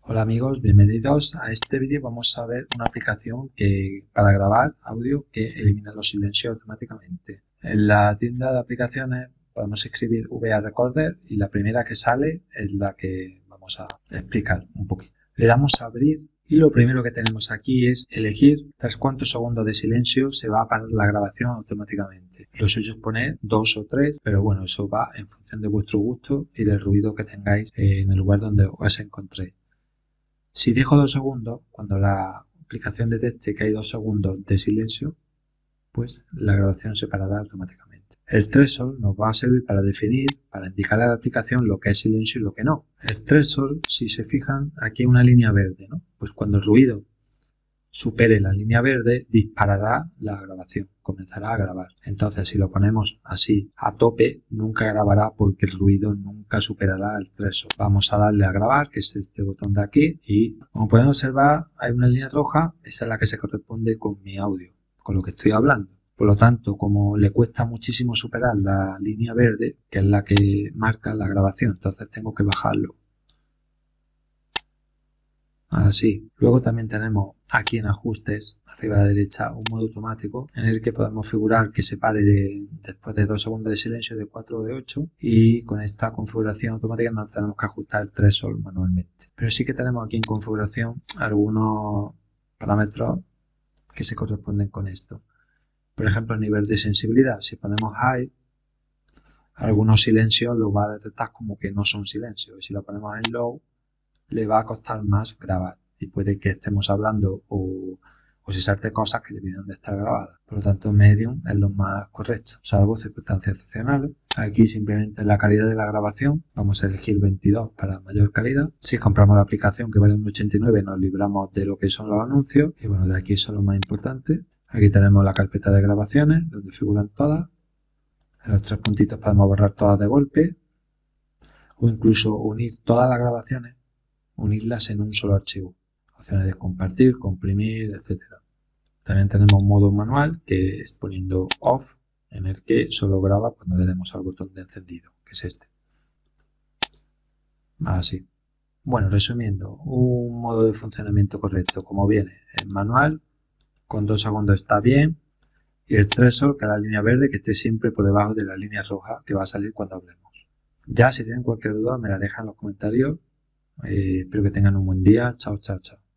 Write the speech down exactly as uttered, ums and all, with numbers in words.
Hola amigos, bienvenidos a este vídeo. Vamos a ver una aplicación que para grabar audio que elimina los silencios automáticamente. En la tienda de aplicaciones podemos escribir V A Recorder y la primera que sale es la que vamos a explicar un poquito. Le damos a abrir y lo primero que tenemos aquí es elegir tras cuántos segundos de silencio se va a parar la grabación automáticamente. Lo suyo es poner dos o tres, pero bueno, eso va en función de vuestro gusto y del ruido que tengáis en el lugar donde os encontréis. Si dejo dos segundos, cuando la aplicación detecte que hay dos segundos de silencio, pues la grabación se parará automáticamente. El threshold nos va a servir para definir, para indicar a la aplicación lo que es silencio y lo que no. El threshold, si se fijan, aquí hay una línea verde, ¿no? Pues cuando el ruido supere la línea verde, disparará la grabación, comenzará a grabar. Entonces, si lo ponemos así a tope, nunca grabará porque el ruido nunca superará el threshold. Vamos a darle a grabar, que es este botón de aquí, y como pueden observar, hay una línea roja, esa es la que se corresponde con mi audio, con lo que estoy hablando. Por lo tanto, como le cuesta muchísimo superar la línea verde, que es la que marca la grabación, entonces tengo que bajarlo. Así. Luego también tenemos aquí en ajustes, arriba a la derecha, un modo automático en el que podemos figurar que se pare de, después de dos segundos de silencio de cuatro o de ocho, y con esta configuración automática no tenemos que ajustar el threshold manualmente. Pero sí que tenemos aquí en configuración algunos parámetros que se corresponden con esto. Por ejemplo, el nivel de sensibilidad. Si ponemos high, algunos silencios los va a detectar como que no son silencios. Y si lo ponemos en low, le va a costar más grabar y puede que estemos hablando o, o se salte cosas que deberían de estar grabadas. Por lo tanto, medium es lo más correcto, salvo circunstancias excepcionales. Aquí simplemente la calidad de la grabación, vamos a elegir veintidós para mayor calidad. Si compramos la aplicación que vale un ochenta y nueve, nos libramos de lo que son los anuncios. Y bueno, de aquí son lo más importante. Aquí tenemos la carpeta de grabaciones, donde figuran todas. En los tres puntitos podemos borrar todas de golpe o incluso unir todas las grabaciones, unirlas en un solo archivo. Opciones de compartir, comprimir, etcétera. También tenemos modo manual, que es poniendo off, en el que solo graba cuando le demos al botón de encendido, que es este. Así. Bueno, resumiendo, un modo de funcionamiento correcto, como viene en manual, con dos segundos está bien, y el threshold, que es la línea verde, que esté siempre por debajo de la línea roja que va a salir cuando hablemos. Ya si tienen cualquier duda me la dejan en los comentarios. Eh, espero que tengan un buen día. Chao, chao, chao.